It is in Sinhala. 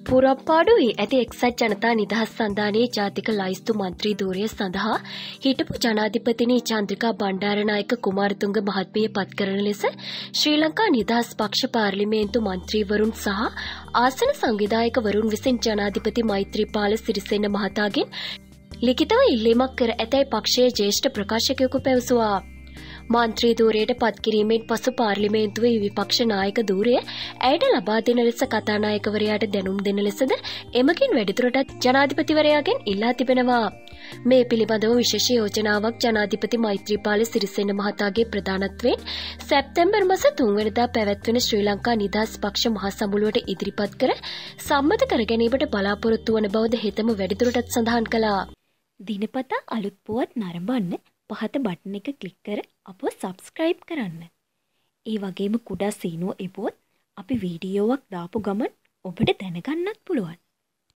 පුරප්පාඩුවේ ඇති එක්සත් ජනතා නිදහස් සන්ධානයේ ජාතික ලයිස්තු මන්ත්‍රී ධූරය සඳහා හිටපු ජනාධිපතිනි චන්ද්‍රිකා බණ්ඩාරනායක කුමාරතුංග මහත්මිය පත් කරන ලෙස ශ්‍රී ලංකා නිදහස් පක්ෂ පාර්ලිමේන්තු මන්ත්‍රීවරුන් සහ ආසන සංවිධායකවරුන් විසින් ජනාධිපති මෛත්‍රීපාල සිරිසේන මහතාගෙන් ලිඛිතව ඉල්ලීමක් කර ඇතැයි පක්ෂයේ ජ්‍යෙෂ්ඨ ප්‍රකාශකයෙකු පැවසුවා. මන්ත්‍රී ධූරයට පත්කිරීමෙන් පසු පාර්ලිමේන්තුවේ විපක්ෂ නායක ධූරය ඇයට ලබා දෙන ලෙස කතානායකවරයාට දැනුම් දෙන ලෙසද එමගින් වැඩිදුරටත් ජනාධිපතිවරයාගෙන් ඉල්ලා තිබෙනවා. මේ පිළිබඳව විශේෂ යෝජනාවක් ජනාධිපති මෛත්‍රීපාල සිරිසේන මහතාගේ ප්‍රධානත්වයෙන් සැප්තැම්බර් මාස 3 වෙනිදා පැවැත්වෙන ශ්‍රී ලංකා නිදහස් පක්ෂ මහා සමුළුවට ඉදිරිපත් කර සම්මත කර ගැනීමට බලාපොරොත්තු වන බවද හෙතෙම වැඩිදුරටත් සඳහන් කළා. දිනපතා අලුත් පුවත් නරඹන්න පහත බටන් එක ක්ලික් කර අපව සබ්ස්ක්‍රයිබ් කරන්න. ඒ වගේම කුඩා සීනුව එපොත් අපි වීඩියෝවක් දාපු ගමන් ඔබට දැනගන්නත් පුළුවන්.